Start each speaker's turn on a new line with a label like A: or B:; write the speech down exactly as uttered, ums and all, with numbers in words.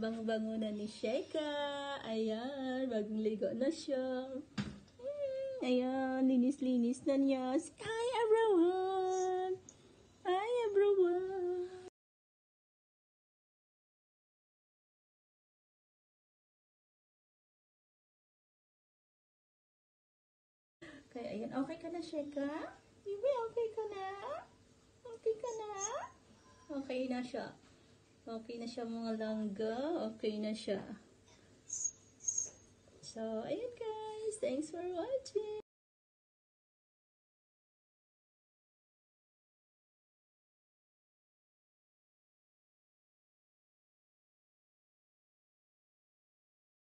A: bango-bango na ni Sheka. Ayan, bagong ligo na siya. Hmm, ayan, linis-linis na niya. Hi, everyone! Hi, everyone! Kaya, ayan, okay ka na, Sheka? Bibi, okay ka na? Okay ka na? Okay na siya. Okay na siya mga langga. Okay na siya. So, ayan guys. Thanks for watching.